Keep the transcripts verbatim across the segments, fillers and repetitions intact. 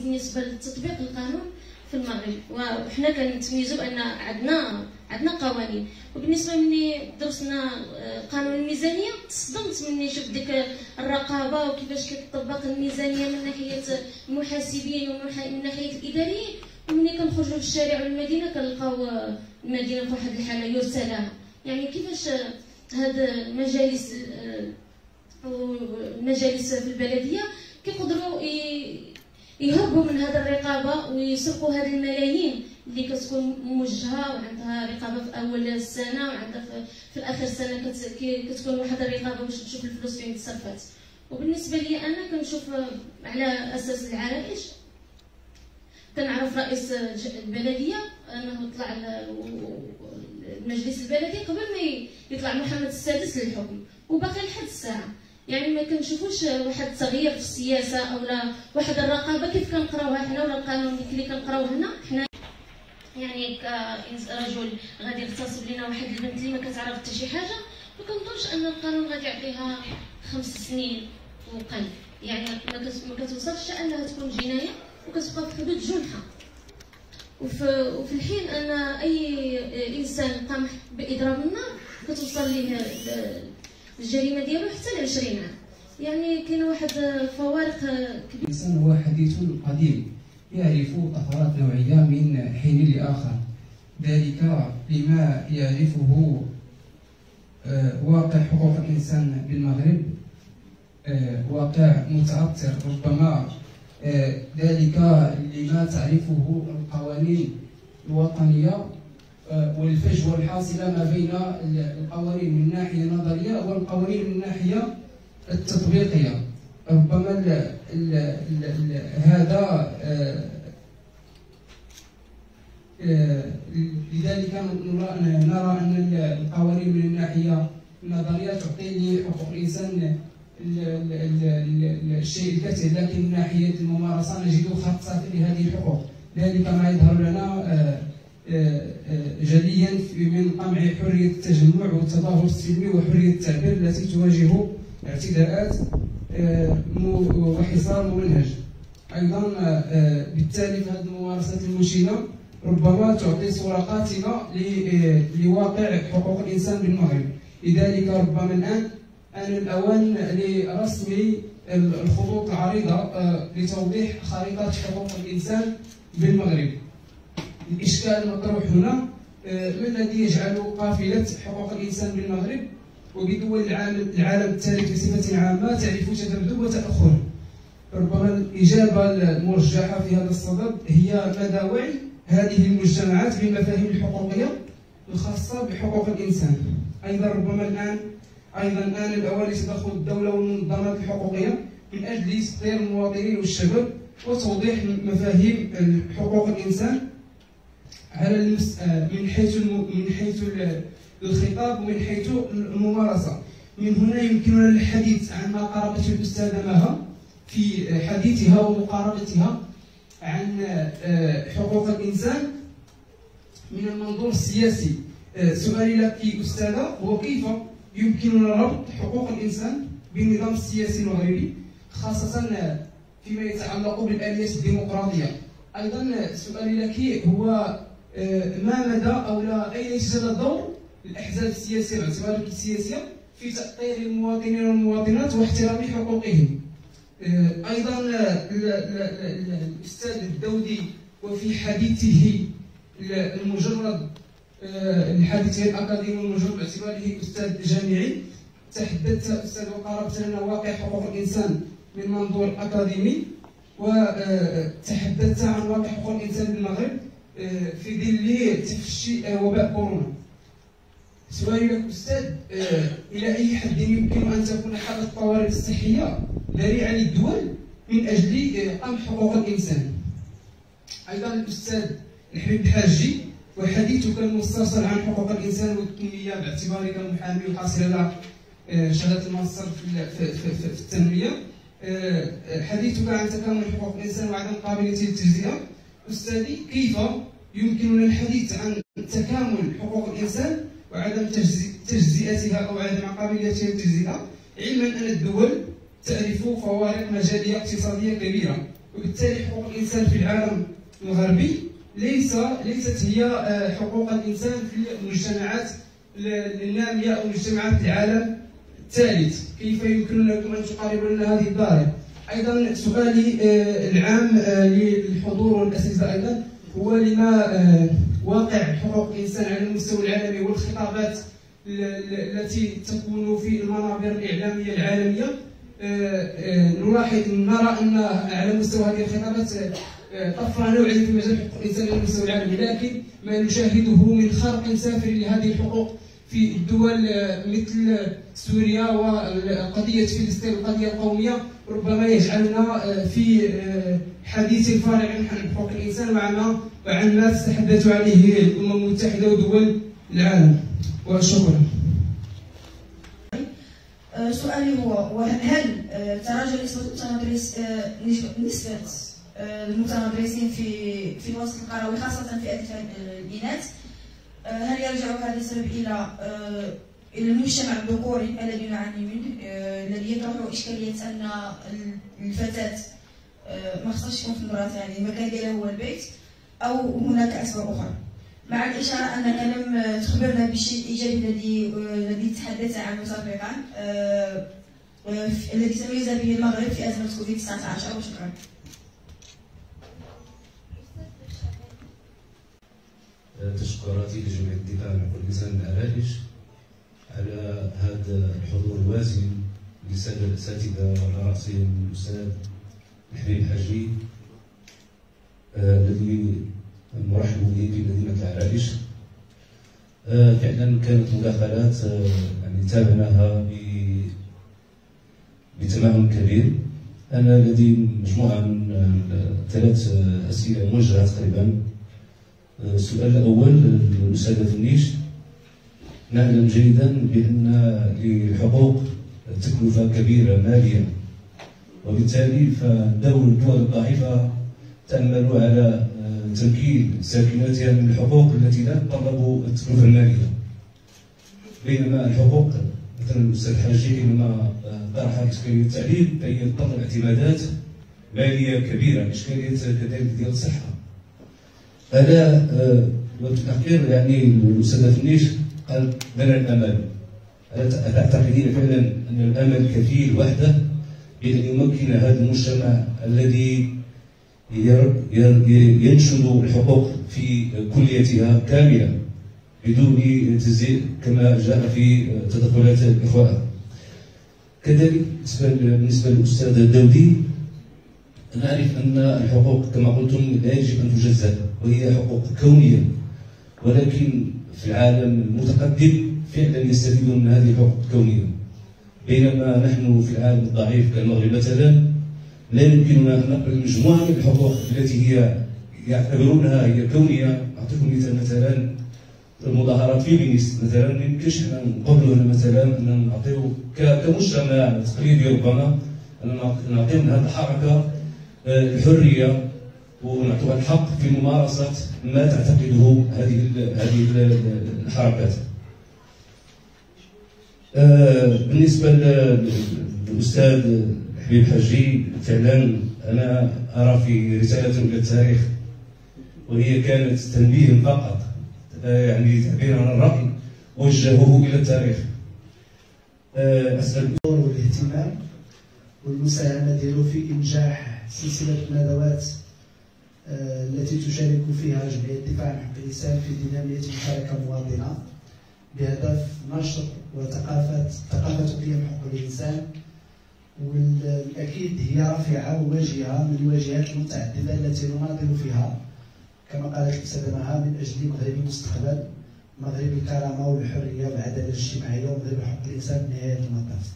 بالنسبه لتطبيق القانون في المغرب، وحنا كنتميزوا بان عندنا عندنا قوانين. وبالنسبه مني درسنا قانون الميزانيه تصدمت مني شفت ديك الرقابه وكيفاش كتطبق الميزانيه من ناحيه المحاسبين ومن ناحيه الاداريين، ومني كنخرجوا في الشارع والمدينه كنلقاو المدينه في واحد الحاله يرثى لها. يعني كيفاش هاد المجالس المجالس في البلديه كيقدروا يهربوا من هذا الرقابه ويسرقوا هذه الملايين اللي كتكون موجهه وعندها رقابه في اول السنه وعندها في اخر السنه كتكون واحد الرقابه باش تشوف الفلوس فين تصرفات. وبالنسبه لي انا كنشوف على اساس العرائش، كنعرف رئيس البلديه انه طلع المجلس البلدي قبل ما يطلع محمد السادس للحكم وباقي لحد الساعه. يعني ما كنشوفوش واحد التغيير في السياسه او لا واحد الرقابه كيف كنقراوها حنا ولا القانون اللي كنقراوه هنا حنا. يعني كرجل غادي يغتصب لنا واحد البنت اللي ما كتعرف حتى شي حاجه، ما كنظنش ان القانون غادي يعطيها خمس سنين وقل. يعني ما كتوصلش انها تكون جنايه وكتبقى في حدود جنحه. وفي, وفي الحين ان اي انسان قام باضراب النار كتوصل ليه الجريمه ديالو حتى ل عشرين عام. يعني كاين واحد فوارق كبيره. الانسان هو حديث قديم يعرف طفرات نوعيه من حين لاخر، ذلك لما يعرفه واقع حقوق الانسان بالمغرب، واقع متعثر ربما، ذلك لما تعرفه القوانين الوطنيه والفجوه الحاصله ما بين القوانين من الناحيه النظريه والقوانين من الناحيه التطبيقيه. ربما ال ال ال ال هذا لذلك نرى ان القوانين من الناحيه النظريه تعطي لحقوق الانسان الشيء الكثير، لكن من ناحيه الممارسه نجد خطا لهذه الحقوق. ذلك ما يظهر لنا جليا من قمع حريه التجمع والتظاهر السلمي وحريه التعبير التي تواجه اعتداءات وحصار ممنهج. ايضا بالتالي فهذه الممارسات المشينه ربما تعطي صوره قاتله لواقع حقوق الانسان بالمغرب. لذلك ربما الان آن الأوان لرسم الخطوط العريضة لتوضيح خريطة حقوق الإنسان بالمغرب. الإشكال المطروح هنا ما الذي يجعل قافلة حقوق الإنسان بالمغرب وبدول العالم الثالث بصفة عامة تعرف تذبذب وتأخر؟ ربما الإجابة المرجحة في هذا الصدد هي مدى وعي هذه المجتمعات بالمفاهيم الحقوقية الخاصة بحقوق الإنسان. أيضا ربما الآن أيضا آن الأوان لتدخل الدولة والمنظمات الحقوقية من أجل تطوير المواطنين والشباب وتوضيح مفاهيم حقوق الإنسان على المس... من حيث الم... من حيث الخطاب ومن حيث الممارسة. من هنا يمكننا الحديث عن ما قربته الأستاذة مها في حديثها ومقاربتها عن حقوق الإنسان من المنظور السياسي. سؤالي لك أستاذة هو كيف يمكننا ربط حقوق الإنسان بالنظام السياسي المغربي خاصة فيما يتعلق بالآليات الديمقراطية؟ أيضا سؤالي لك هو ما مدى أو لا أين يتجلى دور الأحزاب السياسية باعتبارك السياسية في تأطير المواطنين والمواطنات واحترام حقوقهم؟ أيضا الأستاذ الدودي وفي حديثه المجرد الحديث الأكاديمي المجرد باعتباره أستاذ جامعي تحدثت أستاذ وقاربت لنا واقع حقوق الإنسان من منظور أكاديمي، وتحدثت عن واقع حقوق الإنسان بالمغرب في ظل تفشي وباء كورونا. سؤالي لك أستاذ، إلى أي حد يمكن أن تكون حالة الطوارئ الصحية ذريعة للدول من أجل قمع حقوق الإنسان؟ أيضا الأستاذ الحبيب الحاجي وحديثك المسترسل عن حقوق الإنسان والتنمية باعتبارك محامي وحاصل على شهادة الماستر في, في, في, في التنمية، حديثك عن تكامل حقوق الإنسان وعدم قابليته للتجزئة. أستاذي، كيف يمكننا الحديث عن تكامل حقوق الإنسان وعدم تجزئتها أو عدم قابليتها للتجزئة، علما أن الدول تعرف فوارق مجالية اقتصادية كبيرة وبالتالي حقوق الانسان في العالم الغربي ليس ليست هي حقوق الانسان في المجتمعات الناميه او مجتمعات العالم الثالث. كيف يمكن لكم ان تقاربوا لنا هذه الظاهره؟ ايضا سؤالي العام للحضور والاساتذه ايضا هو لما واقع حقوق الانسان على المستوى العالمي والخطابات التي تكون في المنابر الاعلاميه العالميه، نلاحظ نرى ان على مستوى هذه الخطابات طفره نوعيه في مجال حقوق الانسان على المستوى العالمي، لكن ما نشاهده من خرق سافر لهذه الحقوق في الدول مثل سوريا وقضيه فلسطين القضيه القوميه ربما يجعلنا في حديث فارغ عن حقوق الانسان مع ما وعن ما تتحدث عليه الامم المتحده ودول العالم. وشكرا. سؤالي هو هل تراجع نسبة نسبة المتناقصين في في الوسط القروي خاصة فئة الإناث، هل يرجع هذا السبب إلى إلى المجتمع الذكوري الذي نعاني منه، الذي يطرح إشكالية أن الفتاة ما خصهاش تكون في المدرسة، يعني المكان ديالها هو البيت، أو هناك أسباب أخرى؟ مع الإشارة أنك لم تخبرنا بالشيء الإيجابي الذي الذي تحدثت عنه سابقا الذي تميز به المغرب في أزمة كوفيد تسعة عشر. وشكرا. تشكراتي لجمعية الدفاع عن حقوق الإنسان العرائش على هذا الحضور الوازن للسادة الأساتذة وعلى رأسهم الأستاذ حبيب حاجي الذي مرحب به في مدينة العرائش. فعلا كانت مداخلات يعني تابعناها بتمعن كبير. أنا لدي مجموعة من ثلاث أسئلة موجهة تقريبا. السؤال الأول للأستاذة فنيش، نعلم جيدا بأن للحقوق تكلفة كبيرة مالية، وبالتالي فدور الدول الضعيفة تعمل على تمكين ساكناتها من الحقوق التي لا تتطلب التكلفة المالية، بينما الحقوق مثلا الأستاذ حاجي حينما طرح إشكالية التعليم فهي تتطلب اعتمادات مالية كبيرة، إشكالية كذلك ديال الصحة. ألا وبالتحقيق يعني الأستاذة فنيش قال لنا الأمل، ألا تعتقدين فعلا أن الأمل كفيل وحده بأن يمكن هذا المجتمع الذي ينشد الحقوق في كليتها كاملة بدون تزييد كما جاء في تدخلات الإخوان؟ كذلك بالنسبة للأستاذ الدودي، نعرف أن الحقوق كما قلتم لا يجب أن تجزأ، وهي حقوق كونية، ولكن في العالم المتقدم فعلا يستفيدون من هذه الحقوق الكونية، بينما نحن في العالم الضعيف كالمغرب مثلا لا يمكننا أن نقبل مجموعة من الحقوق التي هي يعتبرونها هي كونية. أعطيكم مثال، مثلا المظاهرات في بنيس مثلا ما يمكنش حنا نقبلوا هنا مثلا أن نعطيو كمجتمع تقليدي ربما أن نعطيو من هذه الحركة الحرية ونعطوها الحق في ممارسة ما تعتقده هذه هذه الحركات. بالنسبة للأستاذ حبيب حاجي، فعلا أنا أرى في رسالة إلى التاريخ وهي كانت تنبيه فقط، يعني تعبير عن الرأي وجهوه إلى التاريخ. أسأل الدور والاهتمام والمساهمة ديالو في إنجاح سلسلة الندوات التي تشارك فيها جمعية الدفاع عن حقوق الإنسان في دينامية مشاركة مواطنة بهدف نشر وثقافة ثقافة قيم حقوق الإنسان، والأكيد هي رافعة وواجهة من الواجهات المتعددة التي نناضل فيها كما قالت الأستاذة مها من أجل مغرب المستقبل، مغرب الكرامة والحرية والعدالة الاجتماعية ومغرب حقوق الإنسان بنهاية المطاف.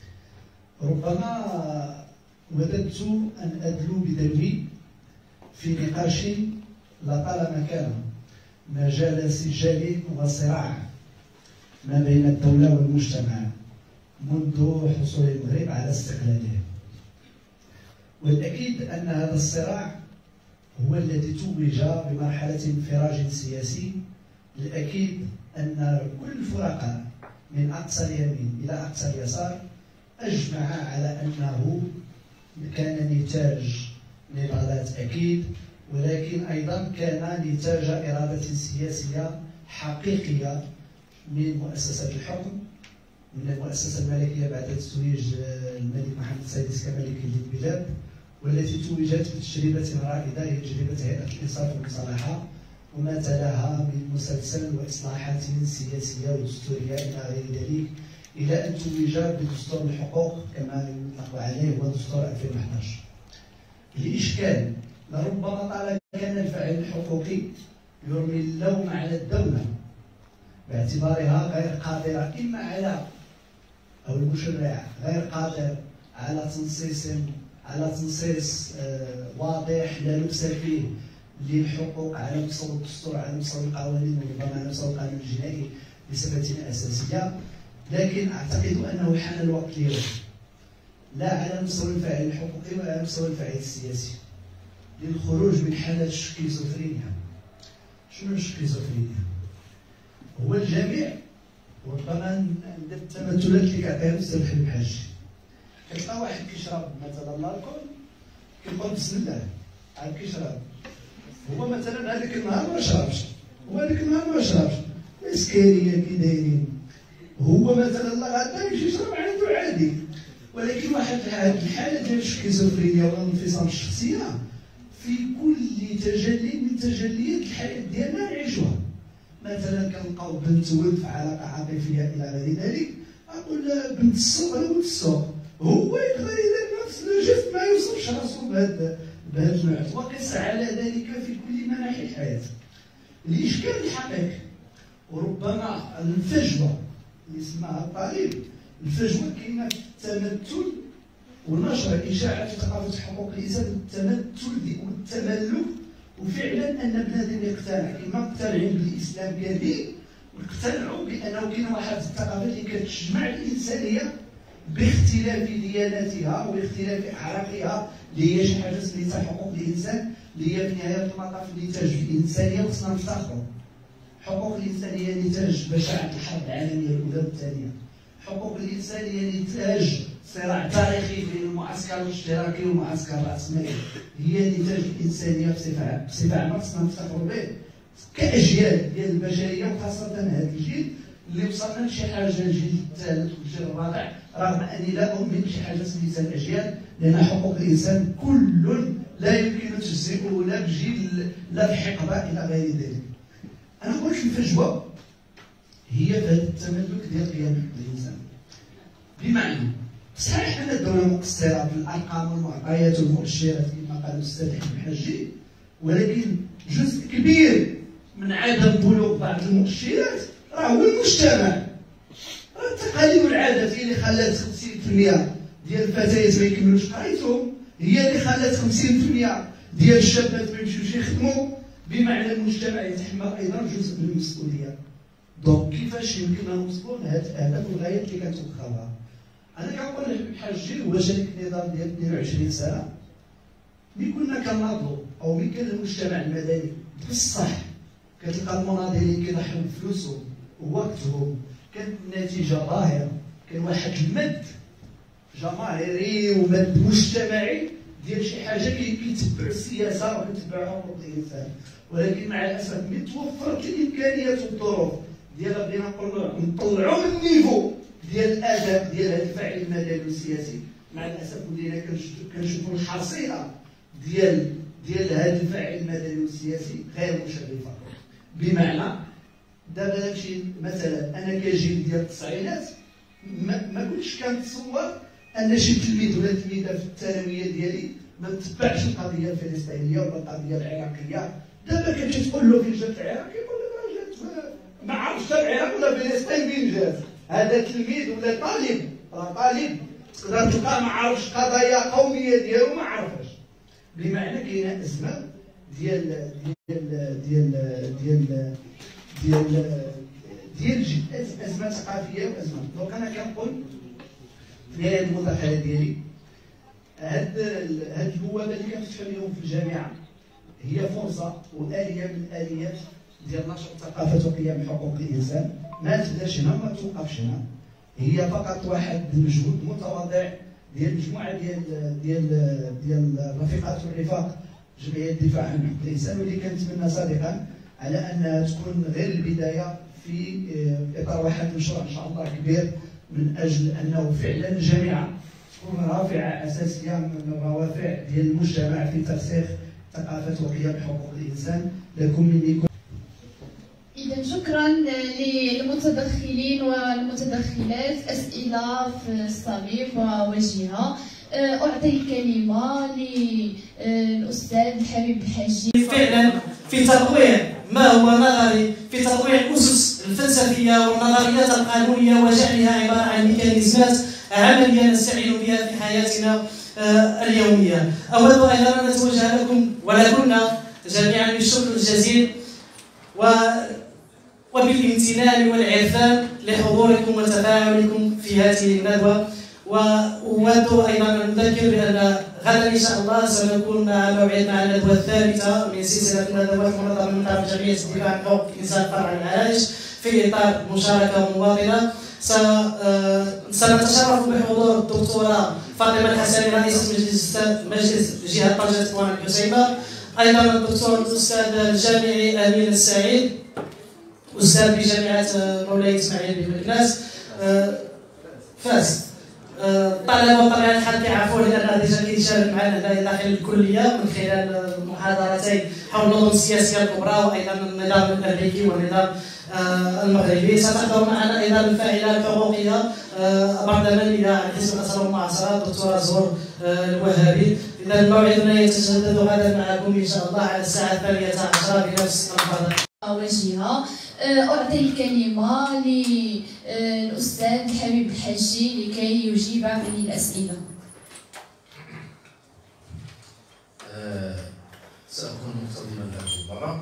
ربما وددت أن أدلو بدلوي في نقاش لطالما كان مجال سجال وصراع ما بين الدولة والمجتمع منذ حصول المغرب على استقلاله، والأكيد أن هذا الصراع هو الذي توج بمرحلة انفراج سياسي. الأكيد أن كل الفرقاء من أقصى اليمين إلى أقصى اليسار أجمع على أنه كان نتاج نضالات أكيد، ولكن أيضا كان نتاج إرادة سياسية حقيقية من مؤسسات الحكم، من المؤسسة الملكية بعد تتويج الملك محمد السادس كملك للبلاد، والتي توجت بتجربة رائدة هي تجربة هيئة الإنصاف والمصالحة، وما تلاها من مسلسل وإصلاحات سياسية ودستورية إلى غير ذلك، إلى أن توج بدستور الحقوق كما يطلق عليه هو دستور ألفين وأحد عشر. الإشكال لربما طال كان الفاعل الحقوقي يرمي اللوم على الدولة باعتبارها غير قادرة إما على أو المشرع غير قادر على تنصيص على تنصيص واضح لا لبس فيه للحقوق على مستوى الدستور، على مستوى القوانين، وربما على مستوى القانون الجنائي بصفة أساسية. لكن أعتقد أنه حان الوقت اليوم لا على مستوى الفاعل الحقوقي ولا على مستوى الفاعل السياسي للخروج من حالة الشكيزوفرينيا. شنو الشكيزوفرينيا؟ هو الجميع وربما ندير التمثلات اللي كيعطيها الاستاذ حبيب حاجي، كتلقى واحد كيشرب مثلا الكحول كيقول بسم الله عاد كيشرب، هو مثلا هذاك النهار ما شربش هو هذاك النهار ما شربش مسكينيه كي دايرين، هو مثلا الله غدا يمشي يشرب عنده عادي. ولكن واحد هذه الحاله ديال الشكيزوفرينيا والانفصام الشخصيه في كل تجلي من تجليات الحياه ديالنا نعيشوها. مثلا كنلقاو بنت ولد في علاقه عاطفيه الى غير ذلك، اقول بنت السوق انا ولد السوق، هو يقدر يدير نفس الجست ما يوصفش راسو بهذا بهذا النوع، وكيسعى على ذلك في كل مناحي الحياه. الاشكال الحقيقي وربما الفجوه اللي سماها الطالب، الفجوه كاينه في التمثل ونشر اشاعه في ثقافه حقوق الانسان، التمثل والتملك، وفعلا ان بنادم يقتنع كما مقتنعين بالاسلام كامل، واقتنعوا بانه كاين واحد الثقافه اللي كتجمع الانسانيه باختلاف دياناتها واختلاف اعراقها، اللي هي شي حاجه سميتها حقوق الانسان، اللي هي في نهايه المطاف نتاج الانسانيه وخصنا نفتخروا. حقوق الانسانيه نتاج بشاعه الحرب العالميه الاولى والثانيه، حقوق الانسانيه نتاج صراع تاريخي بين المعسكر الاشتراكي والمعسكر الراسمالي، هي نتاج الانسانيه بصفه بصفه عامه خصنا نفتخروا به كاجيال ديال البشريه، وخاصه هذا الجيل اللي وصلنا لشي حاجه الجيل الثالث والجيل الرابع، رغم اني لا اؤمن بشي حاجه سميتها الاجيال، لان حقوق الانسان كل لا يمكن تجزئه لا بجيل لا بحقبه الى غير ذلك. انا قلت الفجوه هي في هذا التملك ديال قيم حقوق الانسان، بمعنى صحيح ان الدوله مقصره في الارقام والمعطيات والمؤشرات كما قال الاستاذ حبيب حاجي، ولكن جزء كبير من عدم بلوغ بعض المؤشرات راه هو المجتمع. راه التقاليد والعادات هي اللي خلات خمسين بالمئة ديال الفتيات ما يكملوش قرايتهم، هي اللي خلات خمسين بالمئة ديال الشابات ما يمشيوش يخدموا، بمعنى المجتمع يتحمل ايضا جزء من المسؤوليه. دونك كيفاش يمكن نوصلوا لهذه الاهداف والغايات اللي كتوخاوها؟ انا كنقول لحبيب حاجي هو شريك النظام ديال اثنين وعشرين سنه، ملي كنا كناضلوا او ملي كان المجتمع المدني بصح كتلقى المناضلين كيضحيو بفلوسهم ووقتهم، كانت النتيجه ظاهره، كان واحد المد جماهيري ومد مجتمعي ديال شي حاجه كيتبع السياسه وكيتبع حقوق الانسان. ولكن مع الاسف ملي توفرت الامكانيات والظروف ديال بغينا نقولوا نطلعوا من النيفو ديال الاداء ديال هذا الفاعل المدني والسياسي، مع الاسف ولينا كنشوفوا الحصيله ديال ديال هذا الفاعل المدني والسياسي غير مشرفه. بمعنى دابا نمشي مثلا انا كجيل ديال التسعينات ما, ما كنتش كنتصور ان شي تلميذ ولا تلميذه في الثانويه ديالي ما تتبعش القضيه الفلسطينيه ولا القضيه العراقيه. دابا كتجي تقول له فين جات العراق يقول لك راه جات ما عرفتش العراق ولا فلسطين فين جات. هذا تلميذ ولا طالب، راه طالب تقدر تلقاه ما عرفش قضايا قوميه ديالو ما عرفهاش. بمعنى كاينه ازمه ديال ديال ديال ديال ديال ديال ازمه ثقافيه وازمه. دونك انا كنقول في نهايه المداخله ديالي هاد هاد البوابه اللي كنفتحوا اليوم في الجامعه هي فرصه واليه من الاليات ديال نشر ثقافه وقيم حقوق الانسان. ما تبداش هنا وما توقفش هنا، هي فقط واحد المجهود متواضع ديال مجموعه ديال ديال ديال الرفيقات والرفاق جمعيه الدفاع عن حقوق الانسان، واللي كنتمنى صادقا على انها تكون غير البدايه في اطار واحد المشروع ان شاء الله كبير، من اجل انه فعلا الجامعه تكون رافعه اساسيه من الروافع ديال المجتمع في ترسيخ ثقافه وقيم حقوق الانسان. لكم مني كل إذا شكرا للمتدخلين والمتدخلات. أسئلة في الصميم ووجهها. أعطي الكلمة للأستاذ الحبيب الحاجي. فعلا في تطوير ما هو نظري، في تطوير الأسس الفلسفية والنظريات القانونية وجعلها عبارة عن ميكانيزمات عملية نستعين بها في حياتنا اليومية. أود أيضا أن أتوجه لكم ولكن جميعا بالشكر الجزيل و وبالامتنان والعرفان لحضوركم وتفاعلكم في هذه الندوة. وأود أيضا أن نذكر بأن غدا إن شاء الله سنكون مع موعد مع الندوة الثالثة من سلسلة الندوات المنظمة من قبل جمعية الدفاع عن حقوق الإنسان فرع العرائش في إطار مشاركة مواطنة. سنتشرف بحضور الدكتورة فاطمة الحسني رئيس مجلس مجلس جهة طنجة طوان الحسيمة، أيضا الدكتور الأستاذ الجامعي أمين السعيد أستاذ بجامعة مولاي إسماعيل بن مكناس فاس. الطلبة بطبيعة الحال كيعرفوا لأن ديجا كيشارك معنا هنايا داخل الكلية من خلال المحاضرتين حول النظم السياسية الكبرى وأيضا النظام الأمريكي والنظام المغربي. ستحضر معنا أيضا الفاعلة الحقوقية برلمانية على حزب الأسرة المعاصرة الدكتورة زهور الوهابي. إذا موعدنا يتجدد غدا معكم إن شاء الله على الساعة الثانية عشرة بنفس المحاضرة. وجهها. أعطي الكلمة للأستاذ الحبيب الحاجي لكي يجيب عن الأسئلة. أه سأكون مقتضبا هذه المرة.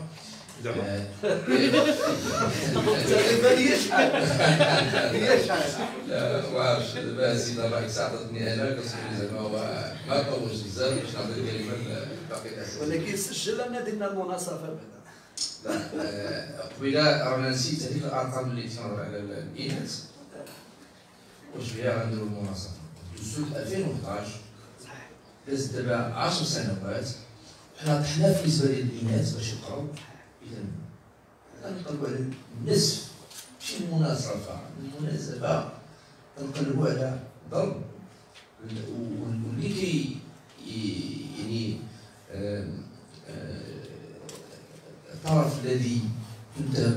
لا واش دابا السيد الرئيس ساعدتني انا كنصحني زعما هو ما طولش بزاف باش نعطي الكلمه لباقي الاسئله، ولكن سجل لنا درنا المناصفه بعدا. لا قبيله رانا نسيت هذيك الارقام اللي تنهضر على الاناث واش بها غنديروا المناصفه. دوزت ألفين وحداش دازت دابا عشر سنوات حنا طحنا في نسبه ديال الاناث باش يبقاو. اذا كنقلبوا على النصف ماشي المناصفه، المناسبه كنقلبوا على ضرب واللي كي يعني الطرف الذي تنتهك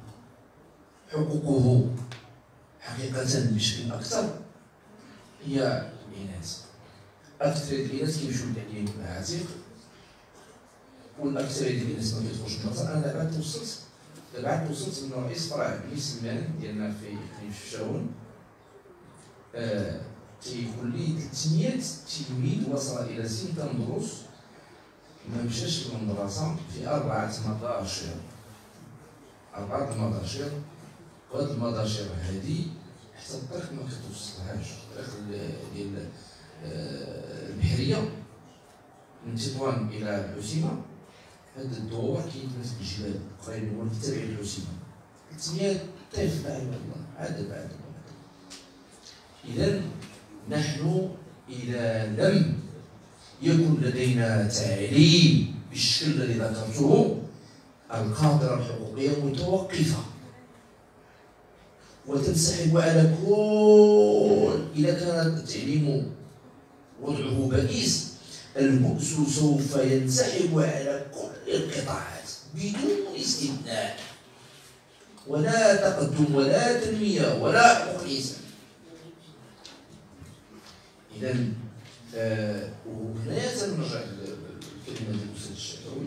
حقوقه حقيقة بشكل أكثر هي الإناث. أكثر الإناث كيمشيو للتعليم المعازف والأكثرية ديال الإناث ما كيدخلوش النظر. أنا دابا توصلت دابا توصلت من رئيس فرع بني سلمان ديالنا في إقليم شفشاون تيقول لي ثلاثمية تلميذ وصل إلى سن تندرس ما مشاش للمدرسة في أربعة مضاشر أربعة مضاشر وهاد المضاشر هادي حتى الطريق ما كتوصلهاش، الطريق ديال البحرية من تطوان إلى الحسيمة هاد الدور كيتمس بالجبال قريب هو تابع للحسيمة. ثلاثمية طفل لا إله إلا الله عدد بعد. إذا نحن إذا لم يكن لدينا تعليم بالشكل الذي ذكرته القاطرة الحقوقية متوقفة وتنسحب على كل. إذا كان التعليم وضعه بئيس البؤس سوف ينسحب على كل القطاعات بدون استثناء، ولا تقدم ولا تنمية ولا حقوق الإنسان. إذا آه وهنايا تنرجع للكلمة ديال الأستاذ الشعراوي.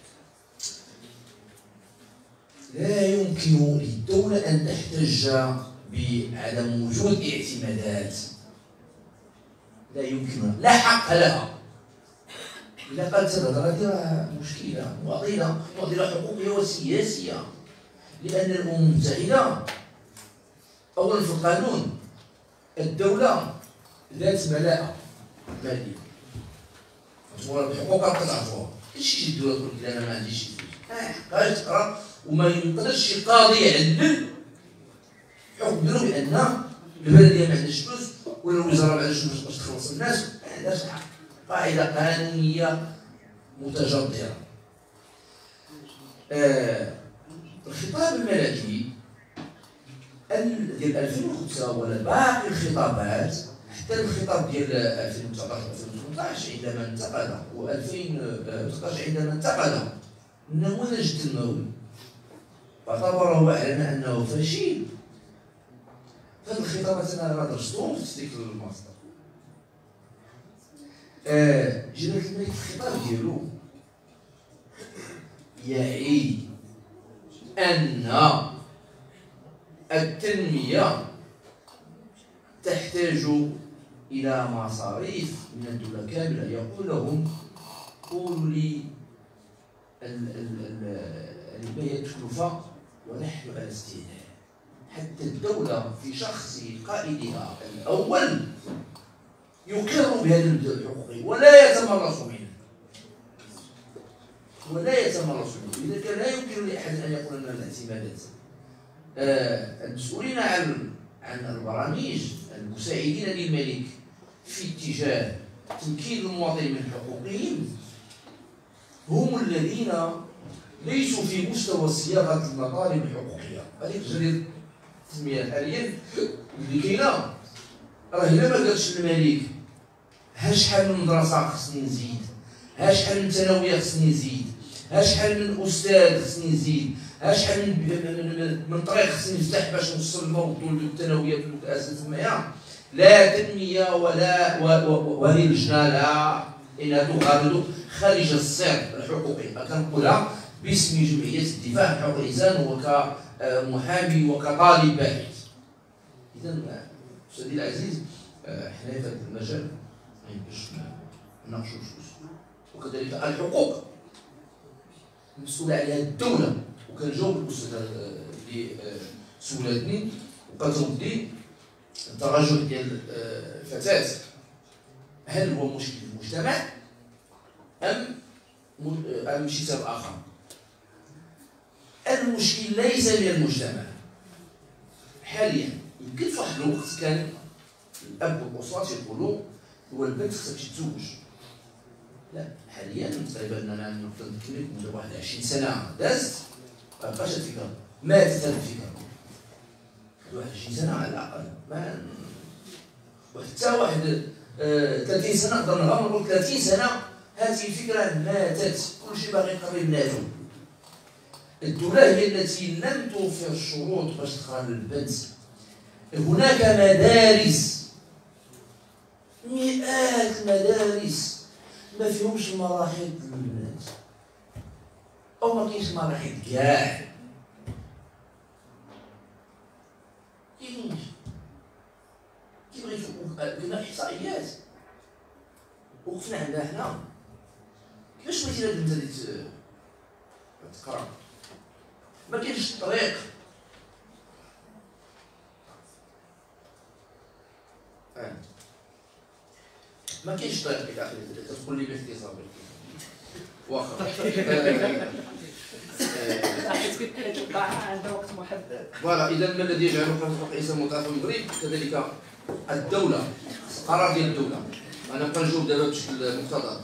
لا يمكن للدولة أن تحتج بعدم وجود اعتمادات، لا يمكن، لا حق لها. إذا قالت الهضرة هذه راه مشكلة، معضلة معضلة حقوقية وسياسية، لأن الأمم المتحدة أولا في القانون الدولة ذات ملاءة مالية، الحقوق كتعرفوها، كلشي يجي الدولة تقول لك أنا ما عنديش فلوس، ما يحقاش تقرا وما يقدرش القاضي يعلل حكم ديالو بأن البلدية ما عندهاش فلوس ولا الوزاره ما عندهاش باش تخلص الناس، ما عندهاش الحق. قاعده قانونيه متجذره. آه الخطاب الملكي ديال ألفين وخمسة ولا باقي الخطابات، حتى الخطاب ديال ألفين وتسعطاش ألفين وثمنطاش عندما انتقد، و ألفين وثلاطاش عندما انتقد النموذج التنموي واعتبره اعلن انه فشل. هذه الخطابات انا راه درستهم في ديك الماستر. آه جلاله الملك في الخطاب ديالو يعي ان التنميه تحتاج الى مصاريف من الدوله كامله. يقول لهم قولوا لي ما هي التكلفه ونحن على استعداد. حتى الدوله في شخص قائدها الاول يقر بهذا المبدا الحقوقي ولا يتمرس منه ولا يتمرس منه. اذا كان لا يمكن لاحد ان يقول ان الاعتمادات آه المسؤولين عن عن البرامج المساعدين للملك في اتجاه تمكين المواطنين من حقوقهم هم الذين ليسوا في مستوى صياغه المطالب الحقوقيه. هذيك جريده التنميه حاليا اللي كاينه راه الا ما قالش الملك ها شحال من مدرسه خصني نزيد، ها شحال من ثانويه خصني نزيد، ها شحال من استاذ خصني نزيد، ها شحال من, من, من طريق خصني نفتح باش نوصل الموضوع للثانويه في المتاسسه تمايا. لا تنميه ولا وهذه اللجنه لا انها تغادر خارج السير الحقوقي. كنقولها باسم جمعيه الدفاع عن حقوق الانسان وكمحامي وكطالب باحث. اذا استاذي العزيز حنا في هذا المجال ما يمكنش نناقشوا بجوج. وكذلك الحقوق المسؤوله عليها الدوله. وكنجاوب الاستاذه اللي سولتني وكتردي التراجع ديال الفتاه هل هو مشكل في المجتمع ام ام شي سبب اخر؟ المشكل ليس من المجتمع. حاليا يمكن في واحد الوقت كان الاب والاسره تيقولوا هو البنت خصها تتزوج. لا حاليا تقريبا انا نقدر نتكلم من واحد عشرين سنه دازت ما بقاش هاد الفكره، ماتت هاد الفكره. واحد عشرين سنه على الاقل ما حتى واحد آه ثلاثين سنه نقدر نغامر نقول ثلاثين سنه هذه الفكره ماتت. كلشي باغي يقرب بناتو. الدوله هي التي لم توفر الشروط باش تقرا للبنت. هناك مدارس مئات المدارس ما فيهمش المراحل للبنات او ما كاينش مراحل كاع. كاينش كيبغي كنا احصائيات وقفنا عندها حنا كيفاش بغيتي هاد البنت اللي تقرا ما كاينش الطريق. آه. ما كاينش طريق في داخل تقول لي باختصار واخا حيت كتلقى عندها وقت محدد. فوالا اذا ما الذي يجعل حقوق الانسان متعارف في المغرب كذلك الدوله قرار ديال الدوله. انا نبقى نجاوب دابا بشكل مختصر.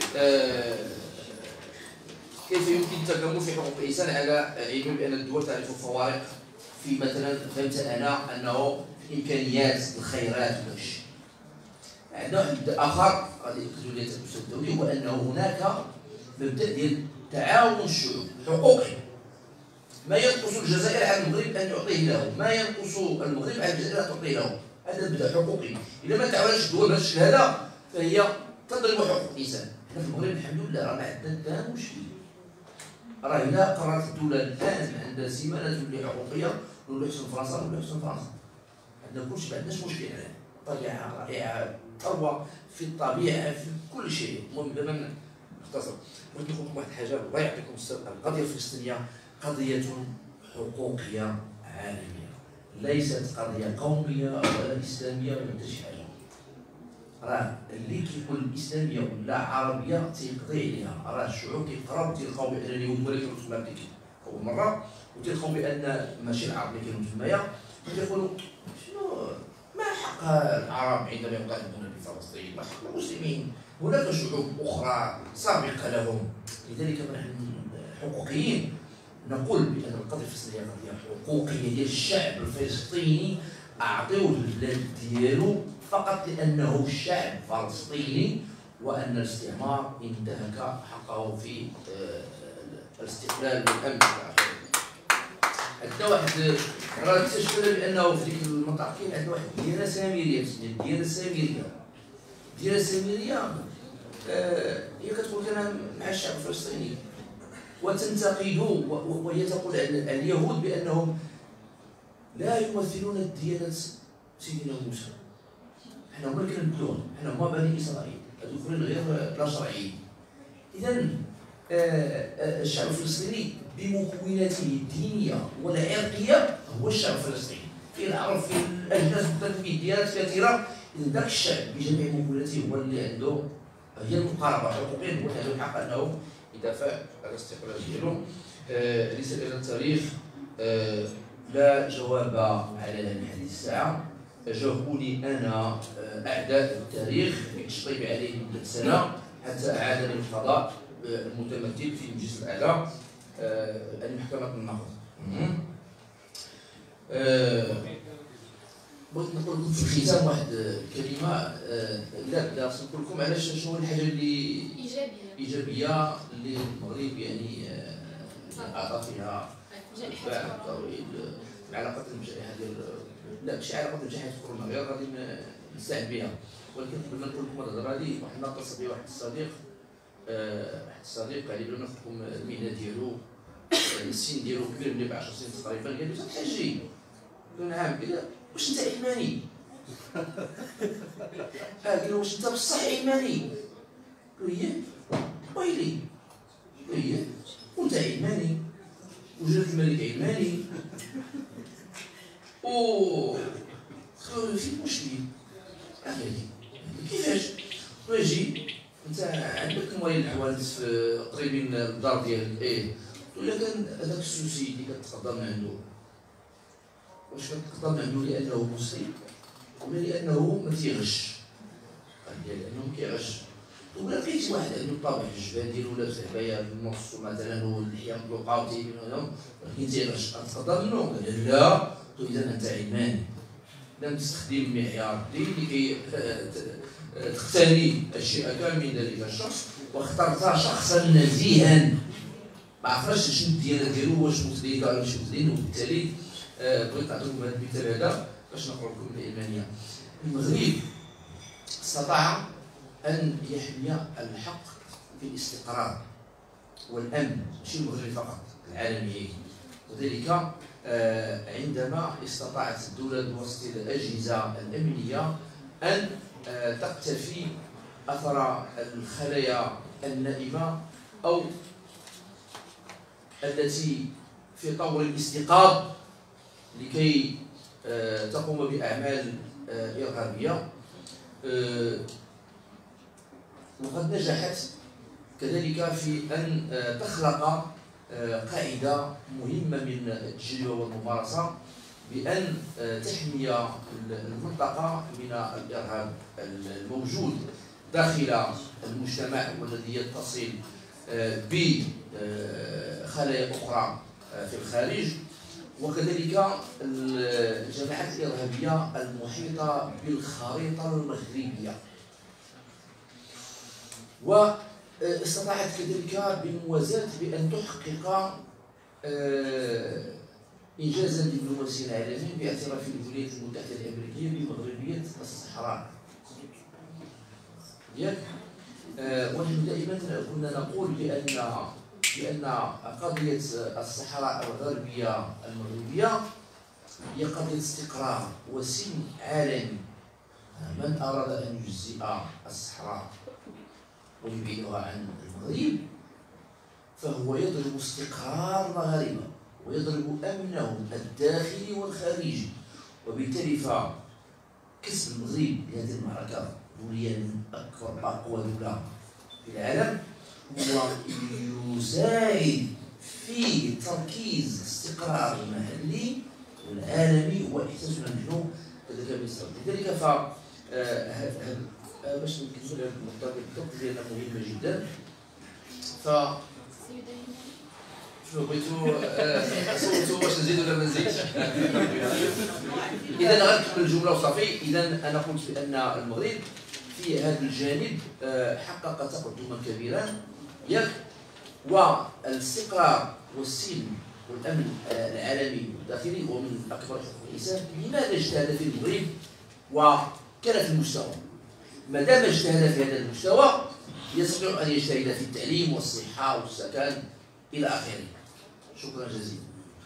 كيف يمكن التكامل في حقوق الانسان على علم بان الدول تعرف الفوارق في مثلا فهمت انا انه في امكانيات الخيرات ولا شيء. عندنا مبدا اخر غادي يدخلوا ليه الاستاذ الدولي هو انه هناك مبدا ديال تعاون الشعوب حقوقي. ما ينقص الجزائر على المغرب ان يعطيه له، ما ينقص المغرب على الجزائر ان تعطيه له. هذا مبدا حقوقي. اذا ما تعاونش الدول بهذا الشكل هذا فهي تضرب حقوق الانسان. حنا في المغرب الحمد لله راه ما عندنا حتى مشكل. راه الا قررت الدوله الان عندها سيمانه تولي حقوقيه نولي حسن فرنسا نولي حسن فرنسا. عندنا كلشي ما عندناش مشكل عليه. طبيعه رائعه ثروه في الطبيعه في كل شيء. المهم دابا نختصر. بغيت نقول لكم واحد الحاجه الله يعطيكم الصحه. القضيه الفلسطينيه قضيه حقوقيه عالميه. ليست قضيه قوميه ولا اسلاميه ولا حتى شي حاجه. راه اللي كيقول الاسلاميه ولا عربيه تيقضي عليها. راه الشعوب كيقراو تيلقاو بان اليهود ولا كيكونوا تما بديك اول مره وتيلقاو بان ماشي العرب اللي كاينين تمايا وتيقولوا شنو ما حق حق العرب عندما يطالبون بفلسطين وحق المسلمين. هناك شعوب أخرى سابقة لهم. لذلك نحن حقوقيين نقول بأن القضية الفلسطينية قضية حقوقية ديال الشعب الفلسطيني، أعطيوه البلاد ديالو فقط لأنه شعب فلسطيني، وأن الاستعمار انتهك حقه في الاستقلال والأمن. عندنا واحد راه اكتشفنا بأنه في ديك المنطقة كاين عندنا واحد الديانة سامرية، الديانة السامرية. الديانة السامرية هي كتقول أنا مع الشعب الفلسطيني، وتنتقد وهي تقول عن اليهود بأنهم لا يمثلون الديانة سيدنا موسى. حنا هما اللي كنبدلوهم، حنا هما بني إسرائيل، هادو اخرين غير لا شرعيين. إذا الشعب الفلسطيني بمكوناته الدينية والعرقية هو الشعب الفلسطيني. فيه العرب، فيه الأجناس مختلفة، فيه ديانات كثيرة. إذا ذاك الشعب بجميع مكوناته هو اللي عنده هي المقاربة حقوقيا، هو اللي عنده الحق أنه يدافع على الاستقلال ديالو. رسالة التاريخ لا جواب على هذه الحديث الساعة. جاوبوني أنا أعداء التاريخ بالتشطيب عليه مدة سنة حتى أعادني القضاء المتمثل في المجلس الأعلى المحكمة النقض. بغيت نقول لكم في الختام واحد الكلمة. لا لا خصني نقول لكم علاش شنو الحاجة اللي إيجابية إيجابية اللي المغرب يعني أعطى فيها دفاع طويل. العلاقات الجائحة ديال لا ماشي علاقات الجائحة كورونا غير غادي نستعد بها، ولكن قبل ما نقول لكم هذه الهضرة هذه واحد ناقص بي واحد الصديق واحد الصديق قال لي بلا ناخذكم المهنة ديالو، السن ديالو كبير مني بعشر سنين تقريبا. قال لي حاجي قلت له نعم. قال لي واش انت علماني؟ اه قال له واش انت بصح علماني؟ قلت له اييه. ويلي قلت له اييه وانت علماني وجلالة الملك علماني و في مشكل. قال كيفاش؟ قلت له اجي انت عندك موالين الحوادث قريبين للدار ديال ايه. قلت له كان هذاك السوسي اللي كتقدر من عنده واش كتقدر من عنده لانه مسلم ولا لانه ما تيغش؟ قال لي لانه كيغش. ولا لقيت واحد عنده الطابع الجبان ديالو لابس عبايه بالنص مثلا واللحيه مطلوقه وتيبين ولكن تيغش، كتقدر منه؟ قال لا. قلت له اذا انت علماني لم تستخدم معيار دين لكي تقتني الشيء كامل من ذلك الشخص، واخترت شخصا نزيها ما عرفناش شنو الديانه ديالو، واش مسلم ولا ماشي مسلم. وبالتالي بغيت نعطيكم هذا المثال هذا باش نقول لكم العلمانيه. المغرب استطاع ان يحمي الحق في الاستقرار والامن، ماشي المغرب فقط، العالميين. وذلك عندما استطاعت الدوله بواسطه الاجهزه الامنيه ان تقتفي اثر الخلايا النائمه او التي في طور الاستيقاظ لكي تقوم باعمال ارهابيه. وقد نجحت كذلك في ان تخلق قاعده مهمه من التجربه والممارسه بأن تحمي المنطقة من الإرهاب الموجود داخل المجتمع والذي يتصل بخلايا أخرى في الخارج، وكذلك الجماعات الإرهابية المحيطة بالخريطة المغربية. واستطاعت كذلك بالموازاة بأن تحقق إنجازا دبلوماسيا عالميا باعتراف الولايات المتحدة الأمريكية بمغربية الصحراء. ياك؟ ونحن دائما كنا نقول بأن بأن قضية الصحراء الغربية المغربية هي قضية استقرار وسلم عالمي. من أراد أن يجزئ الصحراء ويبعدها عن المغرب فهو يضرب استقرار المغاربة ويضرب أمنهم الداخلي والخارجي، وبالتالي فكسب المغرب لهذه المعركة دوليا من أكبر أقوى دولة في العالم هو يساعد في تركيز الاستقرار المحلي والعالمي، وإحساسنا نحن هذا كمثال. لذلك ف باش نكمل هذه النقطه بالضبط لانها مهمه جدا. ف شنو بغيتو صوتوا واش نزيد ولا ما نزيدش؟ اذا غنكمل الجمله وصافي. اذا انا قلت بان المغرب في هذا الجانب حقق تقدما كبيرا ياك، والاستقرار والسلم والامن العالمي والداخلي هو من اكبر حقوق الانسان. لماذا اجتهد في المغرب وكان في المستوى؟ ما دام اجتهد في هذا المستوى يستطيع ان يجتهد في التعليم والصحه والسكن الى اخره. شكرا جزيلا.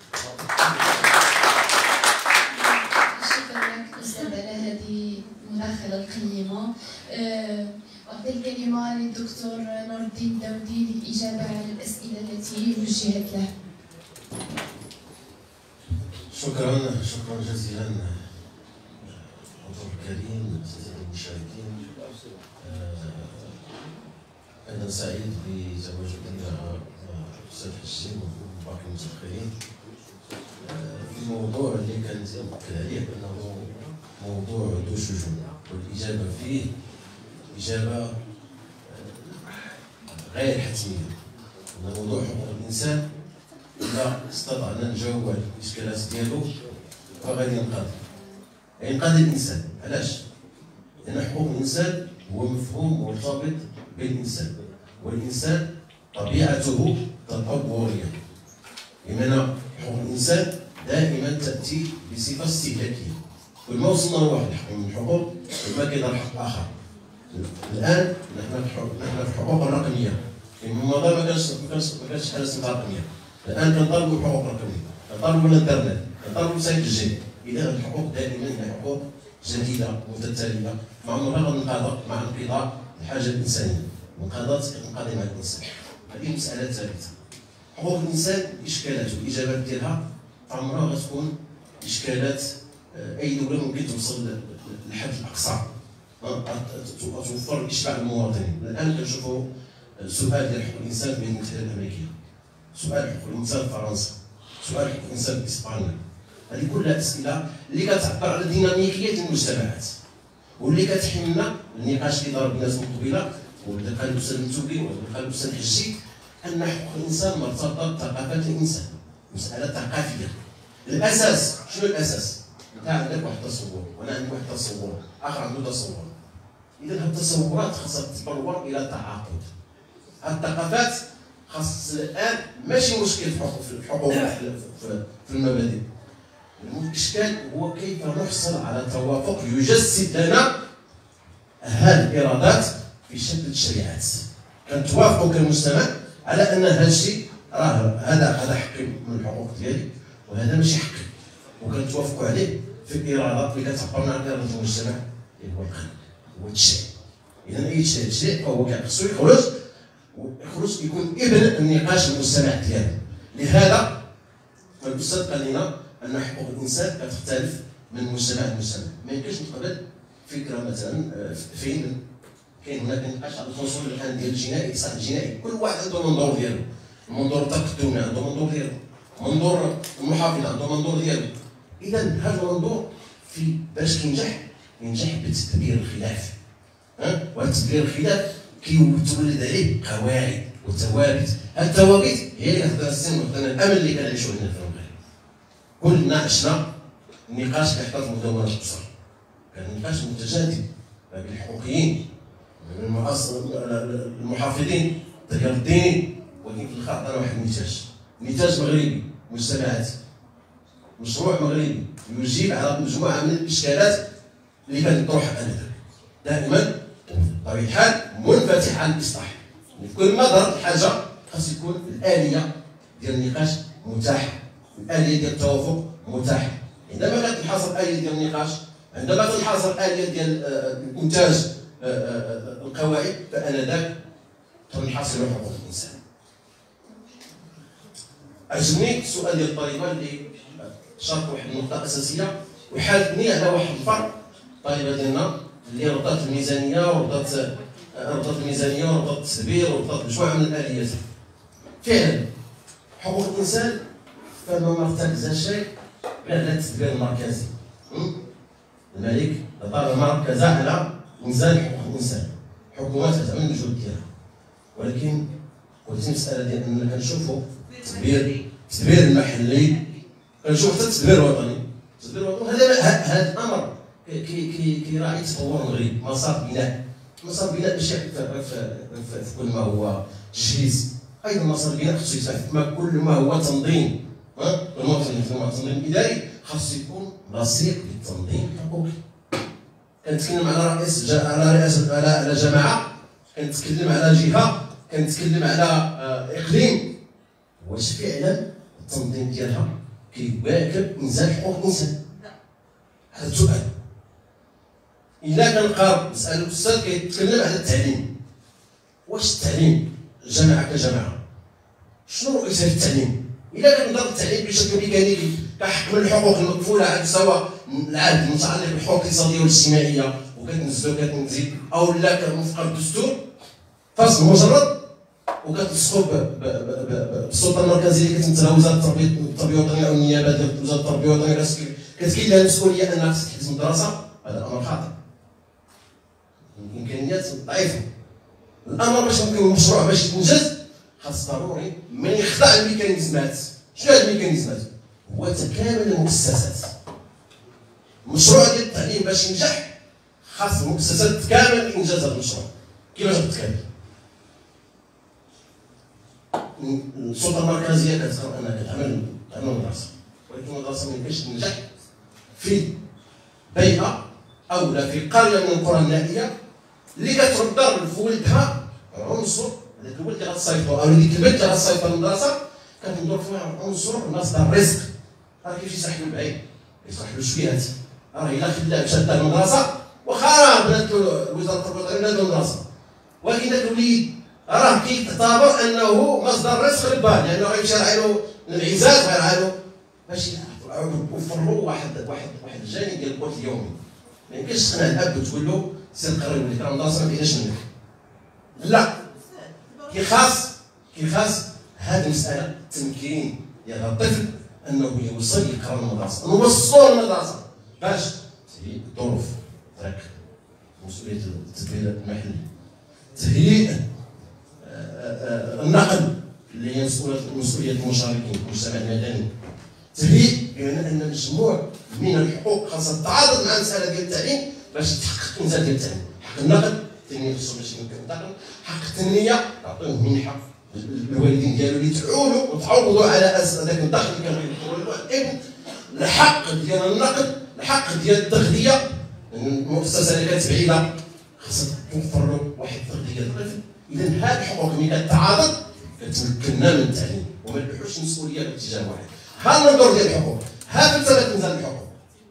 شكرا لك استاذ على هذه المداخله القيمه. أعطي الكلمه للدكتور نور الدين داودي للاجابه على الاسئله التي وجهت له. شكرا شكرا جزيلا حضور الكريم، الساده المشاركين. انا سعيد بتواجدي مع الاستاذ حسين وباقي المتأخرين في الموضوع اللي كان مؤكد عليه بانه موضوع ذو شجون، والاجابه فيه اجابه غير حتميه. ان موضوع حقوق الانسان اذا استطعنا نجاوب على الاشكالات ديالو فغادي ينقضي ينقضي الانسان. علاش؟ لان حقوق الانسان هو مفهوم مرتبط بالانسان، والانسان طبيعته تطوريه، بمعنى حقوق الانسان دائما تاتي بصفه استهلاكيه. كل ما وصلنا لواحد الحق من الحقوق ما كيظهر حق اخر. الان نحن نحن في الحقوق الرقميه، في الماضي ما كانش ما كانش ما كانش حاجه اسمها رقميه. الان كنطالبوا بالحقوق الرقميه، كنطالبوا بالانترنت، كنطالبوا بسيط الجي. اذا الحقوق دائما هي حقوق جديده متتاليه، ما عمرها غتنقضى مع انقضاء الحاجه الانسانيه. انقضت كتنقضي مع الانسان. هذه مساله ثالثه. حقوق الانسان اشكالات والاجابات ديالها عمرها غتكون اشكالات اي دوله ممكن توصل للحد الاقصى توفر اشباع المواطنين. الان كنشوفوا سؤال ديال حقوق الانسان في المتحده الامريكيه، سؤال حقوق الانسان في فرنسا، سؤال حقوق الانسان في اسبانيا. هذه كلها اسئله اللي كتعبر على ديناميكيه المجتمعات واللي كتحملنا النقاش اللي ضرب الناس من قبيله واللي قال الاستاذ المتوبي واللي قال الاستاذ حجي، ان حقوق الانسان مرتبطه بثقافه الانسان، مساله ثقافيه. الاساس شنو الاساس؟ انت عندك واحد التصور وانا عندي واحد التصور، اخر عنده تصور. اذا هاد التصورات خاصها تتبلور الى تعاقد. هاد الثقافات خاص الان ماشي مشكل في حقوق في الحقوق في المبادئ. الاشكال هو كيف نحصل على توافق يجسد لنا هذه الارادات في شكل الشريعات. كنتوافقوا كمجتمع على ان هذا الشيء راه هذا هذا حقي من الحقوق ديالي وهذا ماشي حقي، وكنتوافقوا عليه في الاراده اللي كتعبرنا عن اراده المجتمع اللي هو القانون هو التشريع. اذا اي تشريع فهو خصو يخرج ويخرج يكون ابن النقاش المجتمع ديالنا. لهذا فالاستاذ قال لنا ان حقوق الانسان كتختلف من مجتمع لمجتمع. ما يمكنش نقبل فكره مثلا فين كاين هناك نقاش على الفصول الان ديال الجنائي الاصلاح الجنائي، كل واحد عنده منظور ديالو، المنظور التقدمي عنده منظور ديالو، منظور المحافظه عنده منظور ديالو. اذا هذا المنظور في باش كينجح ينجح بتدبير الخلاف. ها وهذا تدبير الخلاف كيتولد عليه قواعد وثوابت. هذه الثوابت هي اللي كتهضر السن وكذا الامل اللي كنعيشوا هنا في المغرب. كلنا عشنا النقاش كيحدث في مدونة الأسر، كان نقاش متجدد ما بين الحقوقيين ما بين المحافظين التيار الديني، ولكن في الاخر عطانا واحد النتاج، نتاج مغربي مجتمعاتي، مشروع مغربي يجيب على مجموعه من الاشكالات اللي كانت تطرح انذاك. دائما بطبيعه الحال منفتح على الاصلاح. كل ما ظهرت الحاجه خاص يكون الاليه ديال النقاش متاحه، الاليه ديال التوافق متاحه. عندما كانت تنحصر الاليه ديال النقاش، عندما تنحصر الاليه ديال انتاج القواعد، فانذاك تنحصر حقوق الانسان. عجبني السؤال ديال الطالبه اللي شرط واحد النقطه اساسيه وحالتني على واحد الفرق. الطالبه ديالنا اللي ربطت الميزانيه وربطت ربطت الميزانيه وربطت التدبير وربطت مجموعه من الاليات. فعلا حقوق الانسان فما مرتكز شيء على التدبير المركزي. الملك لطالما ركز على انزال حقوق الانسان. الحكومات كتعمل المجهود ديالها، ولكن قلت المساله ديال اننا كنشوفوا التدبير التدبير المحلي، كنشوف حتى التدبير الوطني. التدبير الوطني هذا هذا الامر كيراعي تطور المغرب، مسار بناء مسار بناء ماشي في, في كل ما هو تجهيز، ايضا مسار بناء خصو يتعرف كل ما هو تنظيم. ها المواطنين في التنظيم الاداري خاصو يكون لصيق بالتنظيم الحقوقي. كنتكلم على رئيس على رئاسه على على جماعه، كنتكلم على جهه، كنتكلم على اقليم. واش فعلا التنظيم ديالها كيواكب انزال حقوق الانسان؟ هذا السؤال. الا كنقارب نسال الاستاذ كيتكلم على التعليم، واش التعليم الجماعه كجماعه شنو رؤيتها في التعليم؟ الا كنظر التعليم بشكل ميكانيكي كحق من الحقوق المكفوله على مستوى العام المتعلق بالحقوق الاقتصاديه والاجتماعيه وكتنزلو كتنزيد، او لا كموافقه بالدستور فصل مجرد وكتلصقوا بالسلطه المركزيه اللي كتمثلها وزاره التربيه الوطنيه او النيابه ديال وزاره التربيه الوطنيه كتكون لها المسؤوليه انها تحدث المدرسه. هذا امر خاطئ، الامكانيات ضعيفه. الامر باش يمكن المشروع باش يتنجز خاص ضروري من يخضع الميكانيزمات. شنو هاد الميكانيزمات؟ هو تكامل المؤسسات. المشروع ديال التعليم باش ينجح خاص المؤسسات تكامل انجاز هذا المشروع. كيفاش غتكامل؟ السلطه المركزيه كتقرر انها كتعمل تعمل مدرسه، ولكن المدرسه ما يمكنش تنجح في بيئه او لا في قريه من القرى النائيه اللي كتردر في ولدها عنصر، هذاك الولد اللي غتصيفطو او ديك البنت اللي غتصيفطو للمدرسه كتنظر فيها عنصر مصدر الرزق. راه كيفاش يسحب البعيد يصلحلو شويهات، راه الا خلاه شاد المدرسه واخا راه بنات وزاره التربيه بنات المدرسه، ولكن داك الوليد راه كيعتبر انه مصدر رزق للبال، لانه غيمشي يرعى الانعزاز ويرعى له باش يوفروا واحد واحد واحد الجانب ديال القوت اليومي. ما يمكنش تقنع الاب وتقول له سير قري وليك راه المدرسه ما كايناش منك. لا، كي خاص كي خاص هذه المساله التمكين ديال هذا الطفل انه يوصل يقرا المدرسه، نوصلوا المدرسه باش تهيئ الظروف، ترك مسؤوليه التدبير المحلي، تهيئ النقل اللي هي مسؤوليه المشاركين في المجتمع المدني، تهيئ بمعنى ان مجموع من الحقوق خاصها تتعارض مع المساله ديال التعليم باش تحقق الانسان ديال التعليم. حق النقل التنميه خصو باش يمكن النقل، حق التنميه تعطيوه منحه الوالدين ديالو اللي تعولوا وتعوضوا على هذاك الدخل اللي كان يدخل الابن، الحق ديال النقل، الحق ديال التغذيه، المؤسسه اللي كانت بعيده خاصها توفر له واحد التغذيه للطفل. اذا هذه الحقوق ملي كتعارض كتمكننا من التعليم وما نلوحوش المسؤوليه باتجاه واحد. ها المنظور ديال الحقوق، ها فلسفه انزال الحقوق.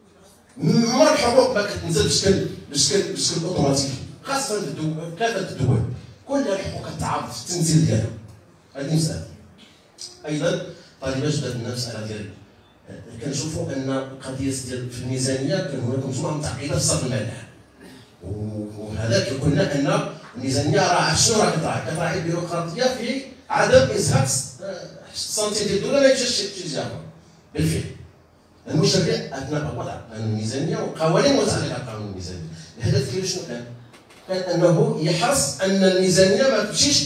عمر الحقوق ما كتنزل بشكل بشكل بشكل اوتوماتيكي، خاصه في الدول كافه الدول كل الحقوق كتعارض في التنزيل ديالها. هذه مساله. ايضا طالما جبدت لنا المساله ديال كنشوفوا ان القضيه ديال في الميزانيه كان هناك مجموعه من التعقيدات في الصرف المالي، وهذا قلنا ان الميزانيه راه شنو راه كتراعي؟ كتراعي البيروقراطيه في عدم ازهاق السنتي ديال الدوله ما يمشيش شي جهه. بالفعل المشرع اثناء وضع الميزانيه والقوانين المتعلقه بقانون الميزانيه، الهدف ديالو شنو كان؟ كان انه يحرص ان الميزانيه ما تمشيش